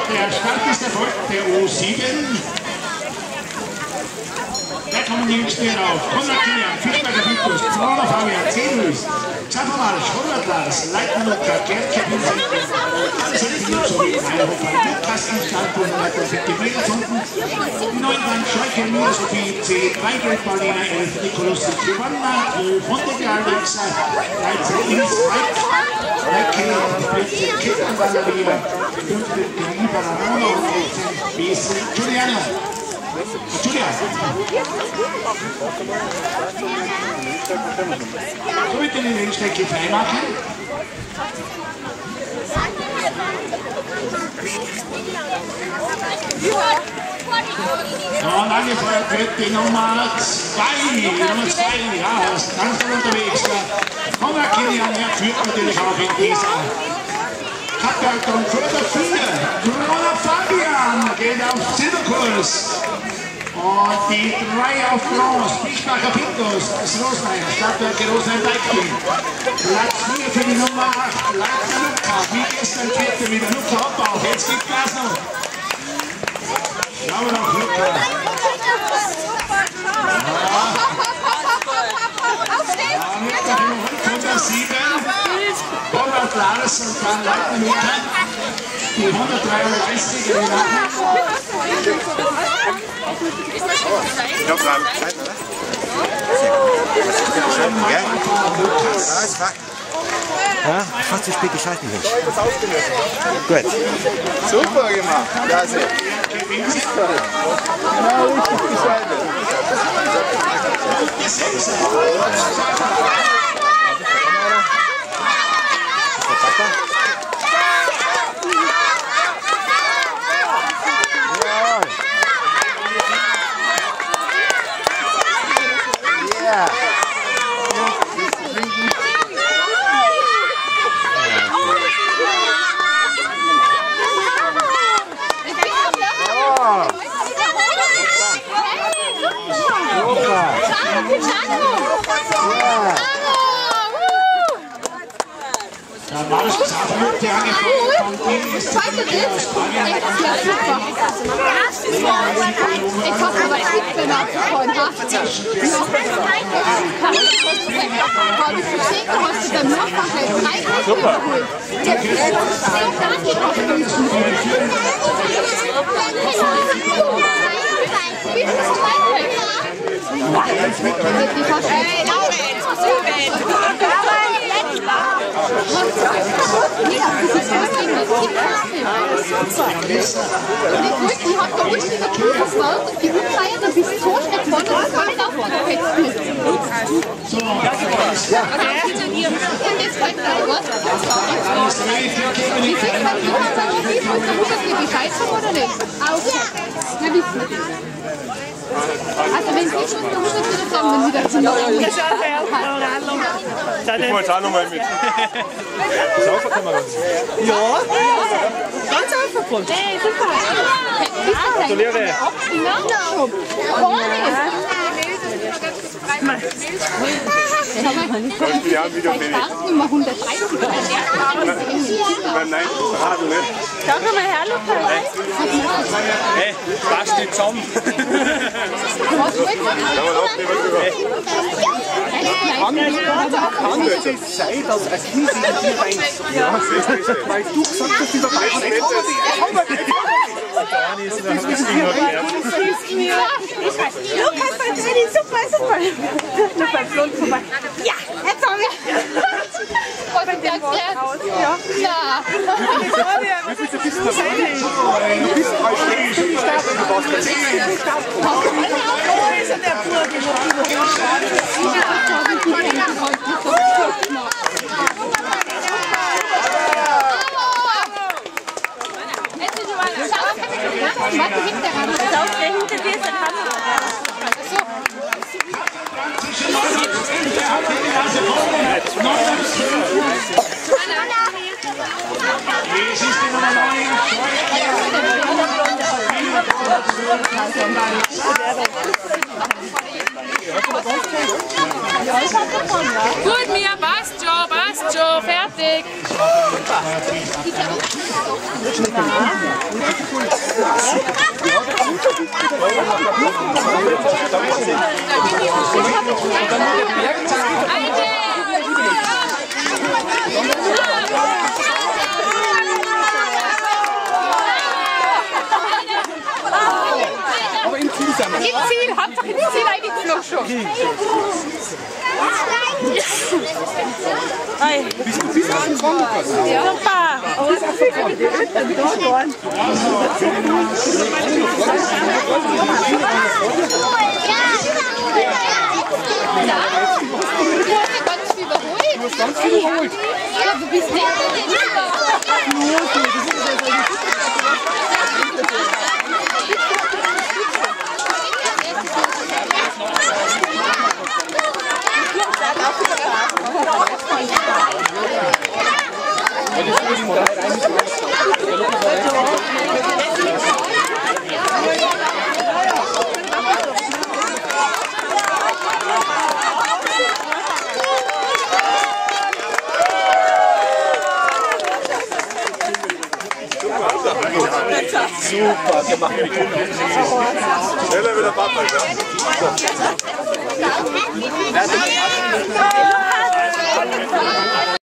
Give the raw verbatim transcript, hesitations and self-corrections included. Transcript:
der Start ist erfolgt, der U sieben. Da kommen die Jüngsten herauf. Konrad Kilian, Fischberger Victus, Flora Fabian, Zedus, Xavermarsch, Konrad Lars, Leitner Luca, Gerd Kevin Senden, Alexander sowie Eierhofer, Lukas im Standpunkt, Leiter Fitti Megelfunden, die neuen Band Scheuke, Mia Sophie, zehn, Weigel, Paulina, elf, Nikolus, Giovanna, zwölf, Hontegger, Alex, dreizehn, Ins, Mike, Heike, vierzehn, Kitten, Valeria, fünfzehn, Gelieba, Ramona und elfzehn, Besen, Giuliano. Julia. So bitte die Rennstrecke freimachen. Ja, und angefeuert wird die Nummer zwei. Die Nummer zwei, ja, ist ganz toll unterwegs. Konrad Kilian, er führt natürlich auch in dieser Cup-Wertung für der vier. Corona Fabian geht auf Zitterkurs. Und die drei auf Bronze, Fischbacher Pintos, das Roslein, Stadtwerke Roslein Bike-Team. Platz vier für die Nummer acht, Leitner Luca, wie gestern Vierte mit der Luca Abbau. Jetzt geht Gas noch. Schauen wir noch Luca. Ja. Ja, mit der sieben, Konrad Lars und dann Leitner Luca. Die hundertdreiunddreißig in den Ich habe gerade Zeit, oder? Ja, ist wahr. Ja, fast zu spät geschalten bin. Gut. Super gemacht. Ja, sehr. Genau, richtig geschaltet. Dann war es Xaver, der angefangen von ihm ist die aus Spanien. Ich hoffe, aber ich bin wenn er abgefahren hat. Habe ich gesehen, du hast du beim Nachbarn gleich drei Super. Hey, Laurenz, was ist denn? Ich hab da unten in der Tür verfolgt und die Hübscheier, da bist du so schnell vorne, das kann ich auch vorne. So, ja. Und jetzt fällt da was. Wie viel kann ich noch sagen, wie viel muss das mir Bescheid sagen oder nicht? Auch. Na, wie viel? Also wenn Sie schon, dann muss ich wieder sagen, wenn Sie da zu lang sind. Ich wollte auch noch mal mit. Sauber kann man das. Ja, ganz einfach. Hey, super. Gratuliere. Ja, Ich bin ja wieder fertig. Nummer hundertdreißig. Nein, Radl, ne? Sag mal her, Lukas. Hey, passt nicht zusammen. Was wollt Kann es sein, dass ein Kind in die rein... Ja, weil du gesagt hast, dieser Ball von etwas... Lukas, bei Training, super, super. Lukas, lohnt vorbei. Ja, jetzt haben wir. Was ist das jetzt? Ja. Wie bist du bist dabei? Du bist bei Schlägen gestartet, du warst bei zehn gestartet. Wo ist denn der Bruder Warte, hinter ran. Schau, der hinter dir ist der Kamera. Es ist die Nummer neun. Gut, Mia, passt schon, passt schon, fertig. Aber im Ziel sind wir. Im Ziel, Hauptsache im Ziel eingeflogen schon. Bist du bis auf den Wand gekommen? Ja, super. Du hast ganz viel überholt. Ja, du bist nicht Super gemacht. Schneller wieder Papa, ja?